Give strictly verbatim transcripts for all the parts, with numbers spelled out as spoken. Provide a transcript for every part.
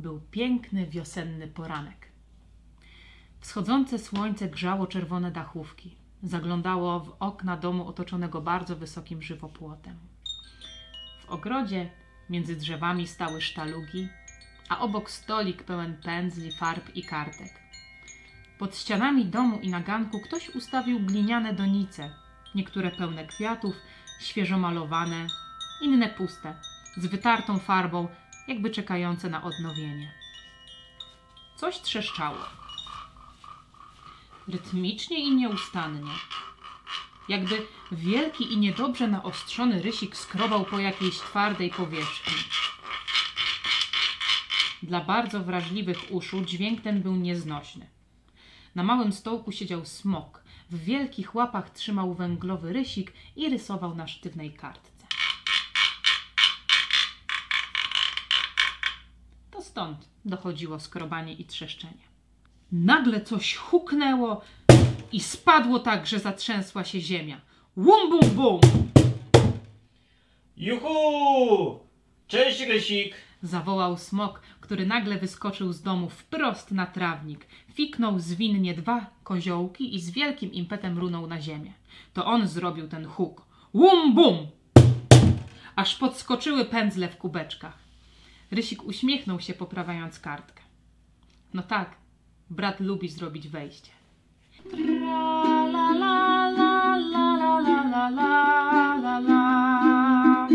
Był piękny wiosenny poranek. Wschodzące słońce grzało czerwone dachówki. Zaglądało w okna domu otoczonego bardzo wysokim żywopłotem. W ogrodzie między drzewami stały sztalugi, a obok stolik pełen pędzli, farb i kartek. Pod ścianami domu i na ganku ktoś ustawił gliniane donice, niektóre pełne kwiatów, świeżo malowane, inne puste, z wytartą farbą, jakby czekające na odnowienie. Coś trzeszczało. Rytmicznie i nieustannie. Jakby wielki i niedobrze naostrzony rysik skrobał po jakiejś twardej powierzchni. Dla bardzo wrażliwych uszu dźwięk ten był nieznośny. Na małym stołku siedział smok. W wielkich łapach trzymał węglowy rysik i rysował na sztywnej kartce. To stąd dochodziło skrobanie i trzeszczenie. Nagle coś huknęło i spadło tak, że zatrzęsła się ziemia. Łum, bum, bum! Juhu! Cześć, Rysik! Zawołał smok, który nagle wyskoczył z domu wprost na trawnik. Fiknął zwinnie dwa koziołki i z wielkim impetem runął na ziemię. To on zrobił ten huk. Łum, bum! Aż podskoczyły pędzle w kubeczkach. Rysik uśmiechnął się, poprawiając kartkę. No tak, brat lubi zrobić wejście. Tra la la la la la la la la la.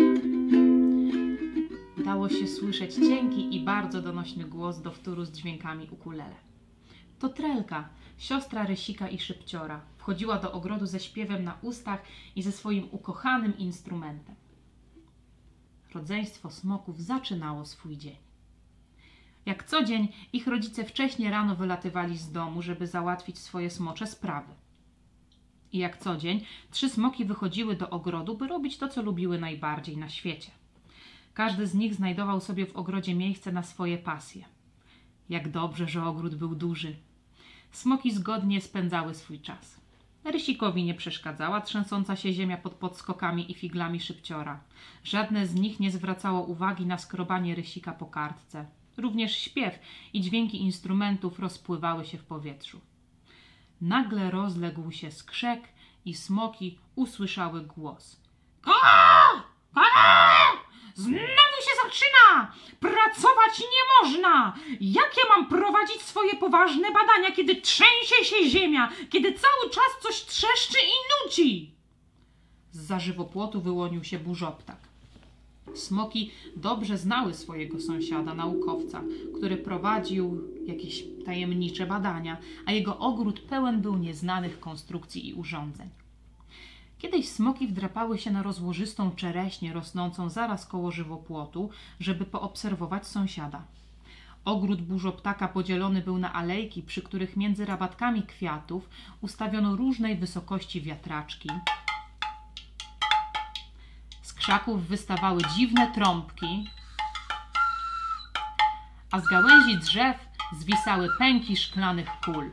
Dało się słyszeć cienki i bardzo donośny głos do wtóru z dźwiękami ukulele. To Trelka, siostra Rysika i Szybciora, wchodziła do ogrodu ze śpiewem na ustach i ze swoim ukochanym instrumentem. Rodzeństwo smoków zaczynało swój dzień. Jak co dzień ich rodzice wcześnie rano wylatywali z domu, żeby załatwić swoje smocze sprawy. I jak co dzień trzy smoki wychodziły do ogrodu, by robić to, co lubiły najbardziej na świecie. Każdy z nich znajdował sobie w ogrodzie miejsce na swoje pasje. Jak dobrze, że ogród był duży. Smoki zgodnie spędzały swój czas. Rysikowi nie przeszkadzała trzęsąca się ziemia pod podskokami i figlami Szybciora. Żadne z nich nie zwracało uwagi na skrobanie Rysika po kartce. Również śpiew i dźwięki instrumentów rozpływały się w powietrzu. Nagle rozległ się skrzek i smoki usłyszały głos. Ka! Ka! Znowu się zaczyna! Pracować nie można! Jak ja mam prowadzić swoje poważne badania, kiedy trzęsie się ziemia, kiedy cały czas coś trzeszczy i nuci? Zza żywopłotu wyłonił się burzoptak. Smoki dobrze znały swojego sąsiada, naukowca, który prowadził jakieś tajemnicze badania, a jego ogród pełen był nieznanych konstrukcji i urządzeń. Kiedyś smoki wdrapały się na rozłożystą czereśnię rosnącą zaraz koło żywopłotu, żeby poobserwować sąsiada. Ogród burzoptaka podzielony był na alejki, przy których między rabatkami kwiatów ustawiono różnej wysokości wiatraczki. Z krzaków wystawały dziwne trąbki, a z gałęzi drzew zwisały pęki szklanych kul.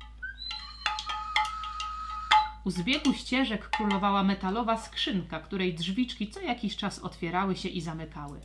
U zbiegu ścieżek królowała metalowa skrzynka, której drzwiczki co jakiś czas otwierały się i zamykały.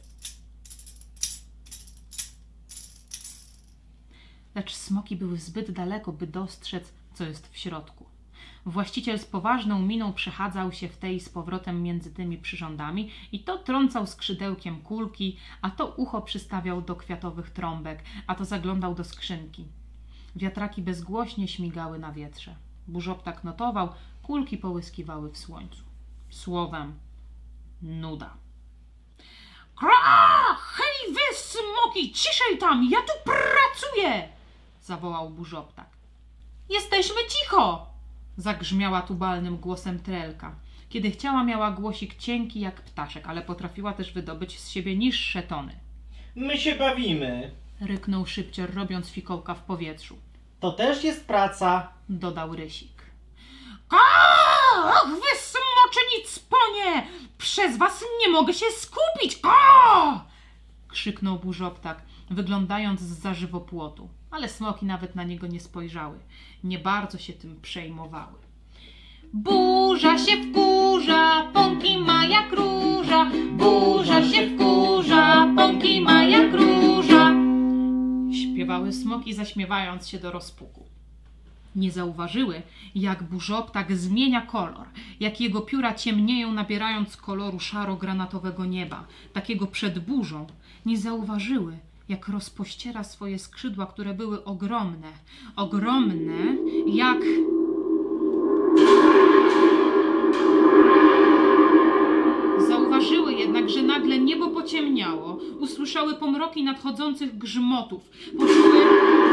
Lecz smoki były zbyt daleko, by dostrzec, co jest w środku. Właściciel z poważną miną przechadzał się w tej z powrotem między tymi przyrządami i to trącał skrzydełkiem kulki, a to ucho przystawiał do kwiatowych trąbek, a to zaglądał do skrzynki. Wiatraki bezgłośnie śmigały na wietrze. Burzoptak notował, kulki połyskiwały w słońcu. Słowem, nuda. Kra! Hej wy, smoki, ciszej tam, ja tu pracuję! Zawołał burzoptak. Jesteśmy cicho! Zagrzmiała tubalnym głosem Trelka. Kiedy chciała, miała głosik cienki jak ptaszek, ale potrafiła też wydobyć z siebie niższe tony. My się bawimy. Ryknął Szybcior, robiąc fikołka w powietrzu. To też jest praca, dodał Rysik. Ach, wy smoczyni cponie! Przez was nie mogę się skupić! Ka! Krzyknął burzoptak, wyglądając zza żywopłotu. Ale smoki nawet na niego nie spojrzały. Nie bardzo się tym przejmowały. Burza się wkurza, pąki ma jak róża. Burza się wkurza, pąki ma jak róża. śpiewały smoki, zaśmiewając się do rozpuku. Nie zauważyły, jak burzoptak zmienia kolor, jak jego pióra ciemnieją, nabierając koloru szaro-granatowego nieba, takiego przed burzą. Nie zauważyły, jak rozpościera swoje skrzydła, które były ogromne, ogromne, jak... Zauważyły jednak, że nagle niebo pociemniało, usłyszały pomroki nadchodzących grzmotów, poczuły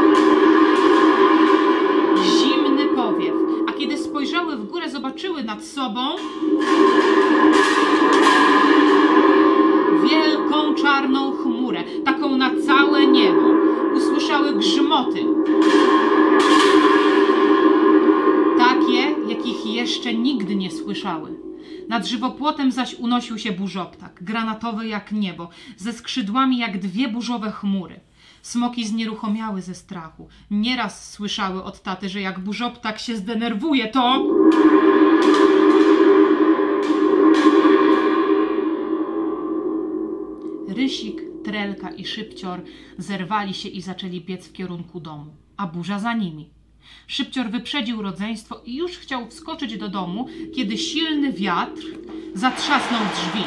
zimny powiew, a kiedy spojrzały w górę, zobaczyły nad sobą wielką czarną chmurę, taką na całe niebo. Usłyszały grzmoty, takie, jakich jeszcze nigdy nie słyszały. Nad żywopłotem zaś unosił się burzoptak, granatowy jak niebo, ze skrzydłami jak dwie burzowe chmury. Smoki znieruchomiały ze strachu. Nieraz słyszały od taty, że jak burzoptak się zdenerwuje, to... Rysik, Trelka i Szybcior zerwali się i zaczęli biec w kierunku domu, a burza za nimi. Szybcior wyprzedził rodzeństwo i już chciał wskoczyć do domu, kiedy silny wiatr zatrzasnął drzwi.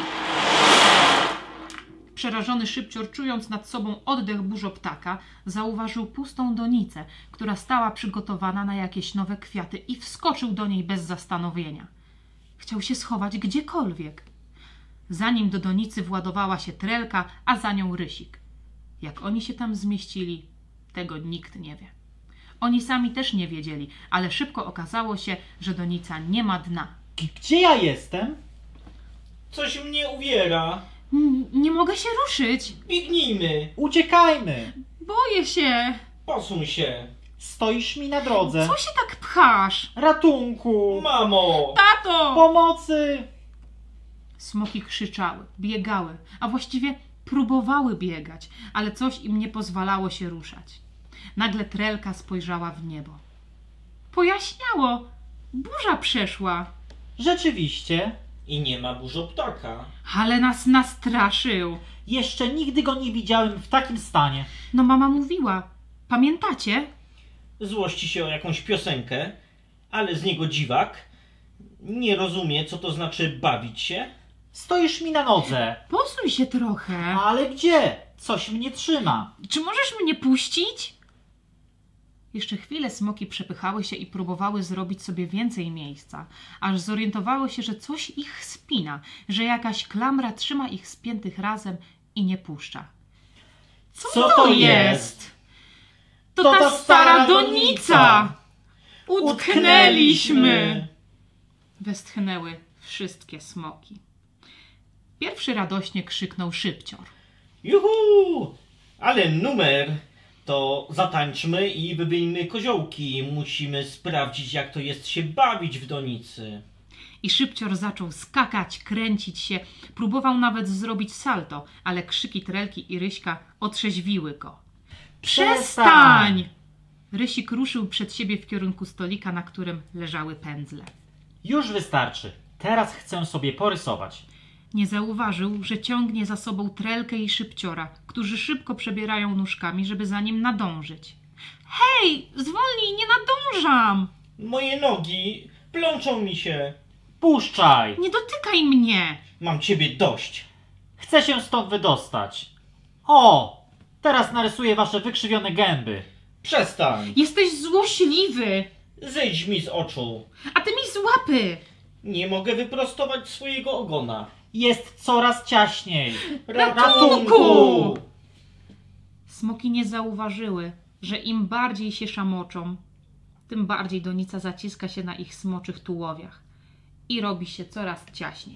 Przerażony Szybcior, czując nad sobą oddech burzoptaka, zauważył pustą donicę, która stała przygotowana na jakieś nowe kwiaty, i wskoczył do niej bez zastanowienia. Chciał się schować gdziekolwiek. Zanim do donicy władowała się Trelka, a za nią Rysik. Jak oni się tam zmieścili, tego nikt nie wie. Oni sami też nie wiedzieli, ale szybko okazało się, że donica nie ma dna. Gdzie ja jestem? Coś mnie uwiera. N- nie mogę się ruszyć. Biegnijmy. Uciekajmy! Boję się. Posuń się. Stoisz mi na drodze. Co się tak pchasz? Ratunku! Mamo. Tato! Pomocy! Smoki krzyczały, biegały, a właściwie próbowały biegać, ale coś im nie pozwalało się ruszać. Nagle Trelka spojrzała w niebo. Pojaśniało. Burza przeszła. Rzeczywiście. I nie ma burzoptaka. Ale nas nastraszył. Jeszcze nigdy go nie widziałem w takim stanie. No mama mówiła. Pamiętacie? Złości się o jakąś piosenkę, ale z niego dziwak. Nie rozumie, co to znaczy bawić się. Stoisz mi na nodze. Posuń się trochę. Ale gdzie? Coś mnie trzyma. Czy możesz mnie puścić? Jeszcze chwilę smoki przepychały się i próbowały zrobić sobie więcej miejsca, aż zorientowały się, że coś ich spina, że jakaś klamra trzyma ich spiętych razem i nie puszcza. Co, Co to to jest? jest? To, To ta ta stara stara donica! donica! Utknęliśmy! Westchnęły wszystkie smoki. Pierwszy radośnie krzyknął Szybcior. Juhu! Ale numer! To zatańczmy i wybijmy koziołki. Musimy sprawdzić, jak to jest się bawić w donicy. I Szybcior zaczął skakać, kręcić się, próbował nawet zrobić salto, ale krzyki Trelki i Ryśka otrzeźwiły go. Przestań! Rysik ruszył przed siebie w kierunku stolika, na którym leżały pędzle. Już wystarczy. Teraz chcę sobie porysować. Nie zauważył, że ciągnie za sobą Trelkę i Szybciora, którzy szybko przebierają nóżkami, żeby za nim nadążyć. Hej, zwolnij, nie nadążam! Moje nogi plączą mi się. Puszczaj! Nie dotykaj mnie! Mam ciebie dość. Chcę się stąd wydostać. O! Teraz narysuję wasze wykrzywione gęby. Przestań. Jesteś złośliwy! Zejdź mi z oczu. A ty mi z łapy! Nie mogę wyprostować swojego ogona. Jest coraz ciaśniej. Ratunku! Smoki nie zauważyły, że im bardziej się szamoczą, tym bardziej donica zaciska się na ich smoczych tułowiach i robi się coraz ciaśniej.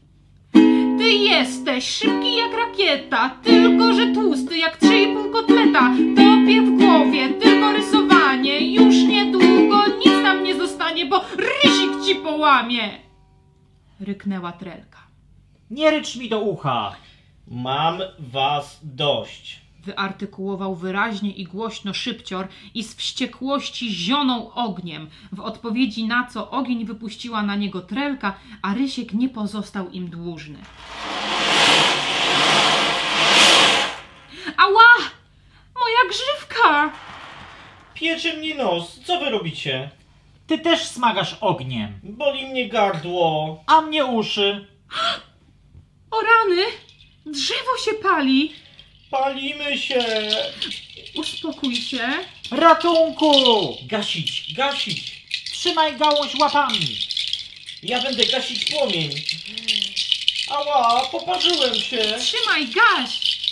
Ty jesteś szybki jak rakieta, tylko że tłusty jak trzy i pół kotleta. Tobie w głowie tylko rysowanie, już niedługo nic tam nie zostanie, bo Rysik ci połamie! Ryknęła Trelka. Nie rycz mi do ucha. Mam was dość. Wyartykułował wyraźnie i głośno Szybcior i z wściekłości zionął ogniem, w odpowiedzi na co ogień wypuściła na niego Trelka, a Rysiek nie pozostał im dłużny. Ała! Moja grzywka! Trelka! Piecze mnie nos. Co wy robicie? Ty też smagasz ogniem, Boli mnie gardło. a mnie uszy. O rany! Drzewo się pali! Palimy się. Uspokój się. Ratunku! Gasić, gasić. Trzymaj gałąź łapami. Ja będę gasić płomień. Ała, poparzyłem się. Trzymaj, gaś!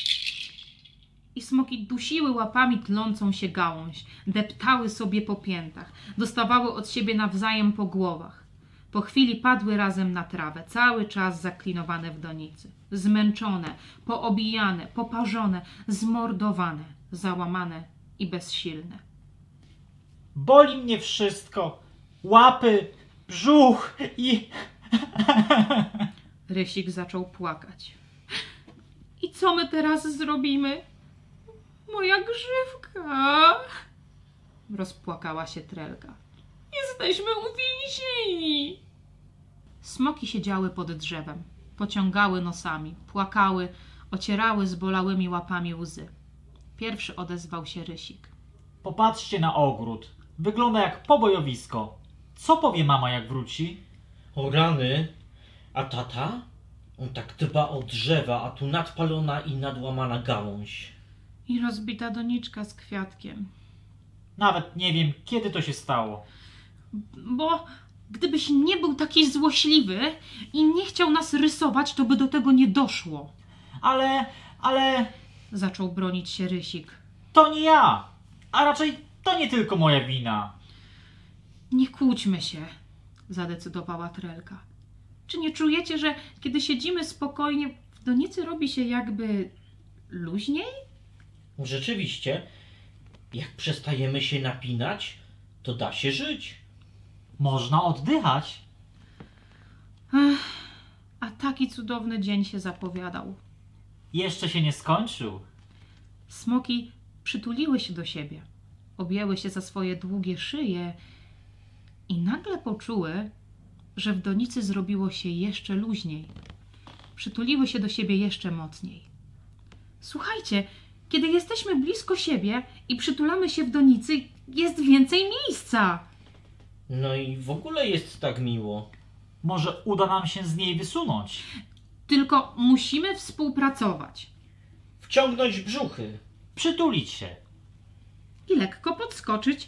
I smoki dusiły łapami tlącą się gałąź, deptały sobie po piętach, dostawały od siebie nawzajem po głowach. Po chwili padły razem na trawę, cały czas zaklinowane w donicy. Zmęczone, poobijane, poparzone, zmordowane, załamane i bezsilne. Boli mnie wszystko. Łapy, brzuch i... Rysik zaczął płakać. I co my teraz zrobimy? Moja grzywka! Rozpłakała się Trelka. Jesteśmy uwięzieni! Smoki siedziały pod drzewem, pociągały nosami, płakały, ocierały zbolałymi łapami łzy. Pierwszy odezwał się Rysik. Popatrzcie na ogród. Wygląda jak pobojowisko. Co powie mama, jak wróci? O rany. A tata? On tak dba o drzewa, a tu nadpalona i nadłamana gałąź. I rozbita doniczka z kwiatkiem. Nawet nie wiem, kiedy to się stało. Bo gdybyś nie był taki złośliwy i nie chciał nas rysować, to by do tego nie doszło. Ale, ale... Zaczął bronić się Rysik. To nie ja. A raczej to nie tylko moja wina. Nie kłóćmy się, zadecydowała Trelka. Czy nie czujecie, że kiedy siedzimy spokojnie, w donicy robi się jakby luźniej? Rzeczywiście, jak przestajemy się napinać, to da się żyć. Można oddychać. Ech, a taki cudowny dzień się zapowiadał. Jeszcze się nie skończył. Smoki przytuliły się do siebie, objęły się za swoje długie szyje i nagle poczuły, że w donicy zrobiło się jeszcze luźniej. Przytuliły się do siebie jeszcze mocniej. Słuchajcie, kiedy jesteśmy blisko siebie i przytulamy się w donicy, jest więcej miejsca. No i w ogóle jest tak miło. Może uda nam się z niej wysunąć. Tylko musimy współpracować Wciągnąć brzuchy. Przytulić się. i lekko podskoczyć.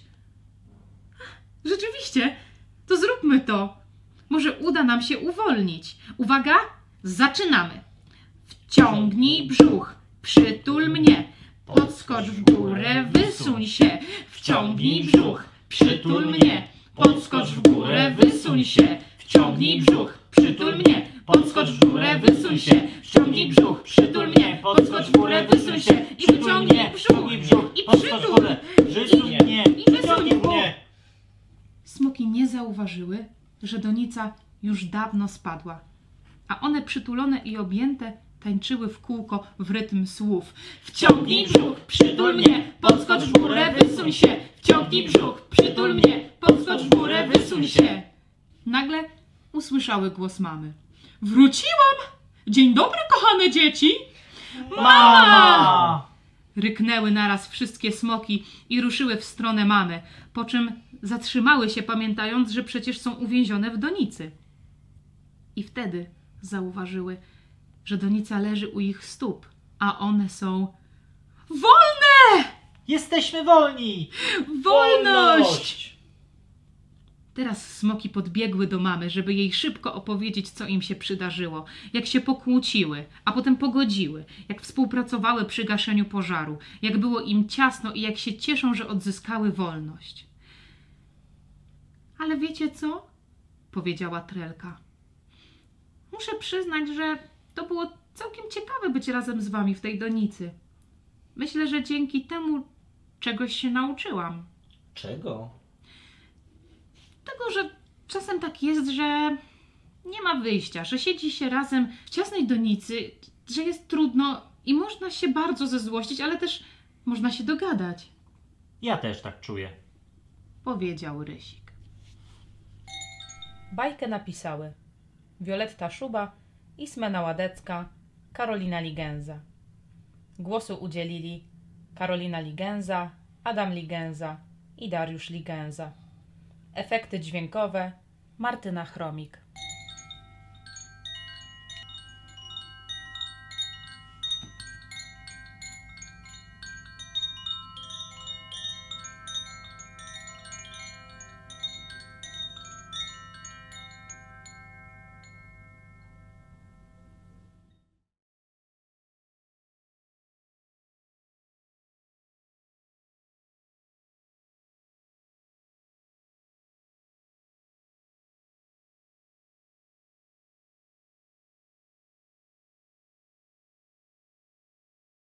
Rzeczywiście, to zróbmy to. Może uda nam się uwolnić. Uwaga, zaczynamy. Wciągnij brzuch, przytul mnie, podskocz w górę, wysuń się. Wciągnij brzuch, przytul mnie, podskocz w górę, wysuń się. Wciągnij brzuch, przytul mnie, podskocz w górę, wysuń się. Wciągnij brzuch, przytul mnie, podskocz w górę, wysuń się. I wyciągnij brzuch, i przytul, Wysuń mnie, i wysuń przyciągnij brzuch. mnie. Smoki nie zauważyły, że donica już dawno spadła, a one przytulone i objęte tańczyły w kółko w rytm słów. Wciągnij brzuch, przytul mnie, podskocz w górę, wysuń się. Wciągnij brzuch, przytul mnie, podskocz w górę, wysuń się. Nagle usłyszały głos mamy. Wróciłam! Dzień dobry, kochane dzieci! Mama! Ryknęły naraz wszystkie smoki i ruszyły w stronę mamy, po czym zatrzymały się, pamiętając, że przecież są uwięzione w donicy. I wtedy zauważyły, że donica leży u ich stóp, a one są wolne! Jesteśmy wolni! Wolność! Teraz smoki podbiegły do mamy, żeby jej szybko opowiedzieć, co im się przydarzyło, jak się pokłóciły, a potem pogodziły, jak współpracowały przy gaszeniu pożaru, jak było im ciasno i jak się cieszą, że odzyskały wolność. Ale wiecie co? Powiedziała Trelka. Muszę przyznać, że to było całkiem ciekawe być razem z wami w tej donicy. Myślę, że dzięki temu czegoś się nauczyłam. Czego? Tego, że czasem tak jest, że nie ma wyjścia, że siedzi się razem w ciasnej donicy, że jest trudno i można się bardzo zezłościć, ale też można się dogadać, Ja też tak czuję. powiedział Rysik. Bajkę napisały Wioletta Szuba, Ismena Ładecka, Karolina Ligenza. Głosu udzielili Karolina Ligenza, Adam Ligenza i Dariusz Ligenza. Efekty dźwiękowe Martyna Chromik.